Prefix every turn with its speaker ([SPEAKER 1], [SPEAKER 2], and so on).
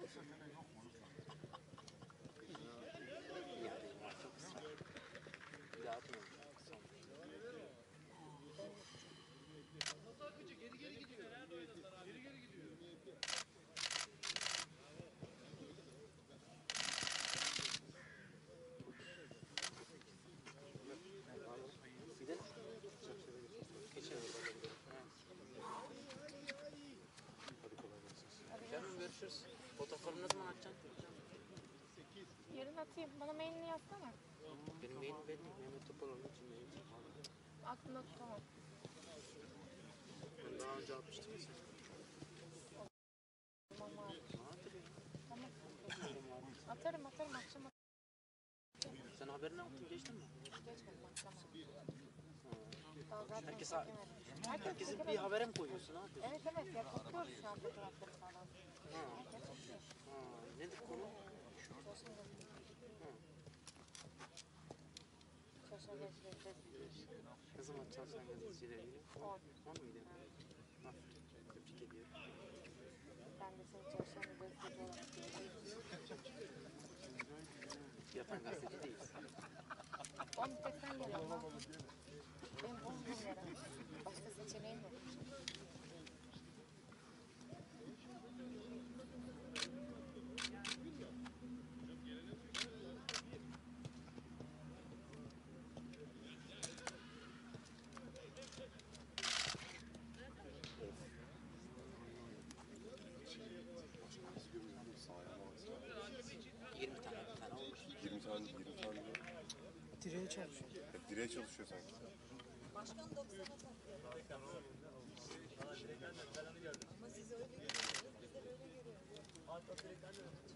[SPEAKER 1] Bir daha atmıyorum. Yarın görüşürüz. Fotoğraflarını ne zaman atacaksın?
[SPEAKER 2] Yarın atayım. Bana mailini yazsana.
[SPEAKER 1] Benim mailim belli. Mehmet Topaloğlu'nun için mailim.
[SPEAKER 2] Aklımda tutamam.
[SPEAKER 1] Ben daha önce atmıştım ya sen.
[SPEAKER 2] Tamam abi.
[SPEAKER 1] Vardır ya.
[SPEAKER 2] Tamam. Atarım akşam atarım.
[SPEAKER 1] Sen haberini yaptın, geçtin mi?
[SPEAKER 2] Geçmedim akşam. Daha zaten
[SPEAKER 1] Herkes,
[SPEAKER 2] çekemedim.
[SPEAKER 1] herkesin bir habere mi koyuyorsun? Ne yapıyorsun?
[SPEAKER 2] Evet evet ya topluyoruz şu an fotoğrafları falan. Herkes topluyor.
[SPEAKER 1] Nedir konu?
[SPEAKER 2] Sosyal gazeteciler.
[SPEAKER 1] Ne zaman çalışan gazetecileriyle?
[SPEAKER 2] 10.
[SPEAKER 1] 10 muydu? Aferin. Tebrik ediyorum.
[SPEAKER 2] Ben de seni çalışan bir gazeteci olarak görüyorum.
[SPEAKER 1] Yapan gazeteci değiliz.
[SPEAKER 2] 10 bir tek sen gel ama. Benim 10 bin lira. Başka seçeneğim yok.
[SPEAKER 1] Direğe çalışıyor.
[SPEAKER 3] Hep direğe çalışıyor sanki.
[SPEAKER 4] Başkan 90'a takıyor. Ama siz öyle görüyorsunuz, biz de böyle görüyoruz.